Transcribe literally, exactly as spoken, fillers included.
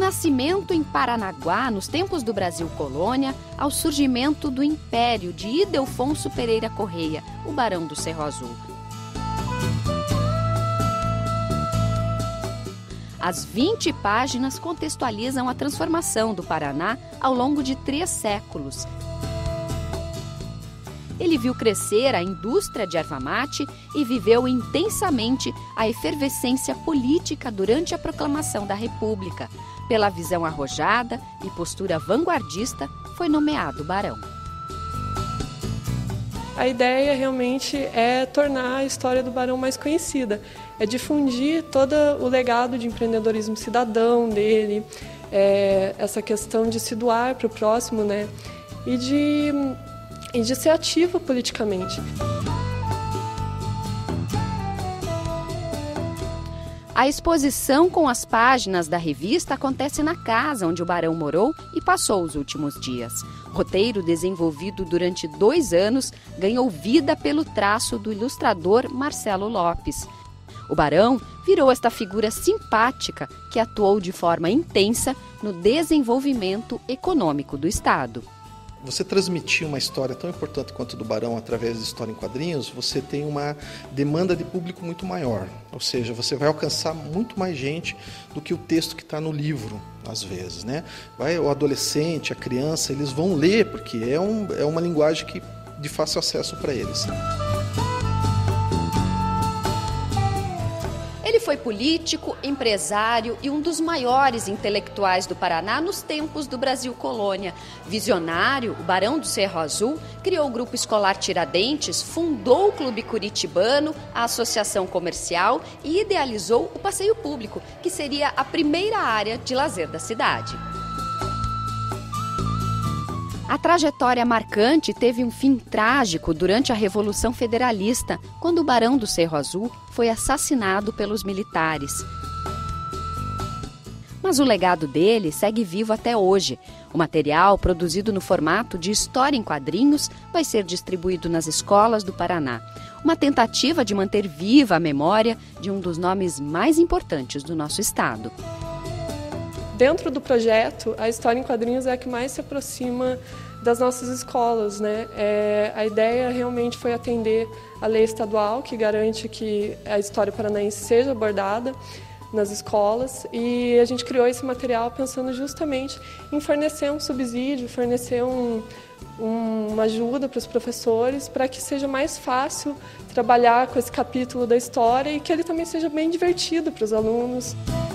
nascimento em Paranaguá, nos tempos do Brasil Colônia, ao surgimento do Império de Ildefonso Pereira Correia, o Barão do Cerro Azul. As vinte páginas contextualizam a transformação do Paraná ao longo de três séculos. Ele viu crescer a indústria de erva mate e viveu intensamente a efervescência política durante a proclamação da República. Pela visão arrojada e postura vanguardista, foi nomeado barão. A ideia realmente é tornar a história do Barão mais conhecida, é difundir todo o legado de empreendedorismo cidadão dele, é, essa questão de se doar para o próximo, né, e de, e de ser ativo politicamente. A exposição com as páginas da revista acontece na casa onde o barão morou e passou os últimos dias. Roteiro desenvolvido durante dois anos ganhou vida pelo traço do ilustrador Marcelo Lopes. O barão virou esta figura simpática que atuou de forma intensa no desenvolvimento econômico do Estado. Você transmitir uma história tão importante quanto a do Barão através de história em quadrinhos, você tem uma demanda de público muito maior. Ou seja, você vai alcançar muito mais gente do que o texto que está no livro, às vezes, né? Vai, o adolescente, a criança, eles vão ler, porque é, um, é uma linguagem que, de fácil acesso para eles. Ele foi político, empresário e um dos maiores intelectuais do Paraná nos tempos do Brasil Colônia. Visionário, o Barão do Cerro Azul criou o Grupo Escolar Tiradentes, fundou o Clube Curitibano, a Associação Comercial e idealizou o Passeio Público, que seria a primeira área de lazer da cidade. A trajetória marcante teve um fim trágico durante a Revolução Federalista, quando o Barão do Cerro Azul foi assassinado pelos militares. Mas o legado dele segue vivo até hoje. O material, produzido no formato de história em quadrinhos, vai ser distribuído nas escolas do Paraná. Uma tentativa de manter viva a memória de um dos nomes mais importantes do nosso estado. Dentro do projeto, a história em quadrinhos é a que mais se aproxima das nossas escolas, né? É, a ideia realmente foi atender a lei estadual, que garante que a história paranaense seja abordada nas escolas, e a gente criou esse material pensando justamente em fornecer um subsídio, fornecer um, um, uma ajuda para os professores, para que seja mais fácil trabalhar com esse capítulo da história e que ele também seja bem divertido para os alunos.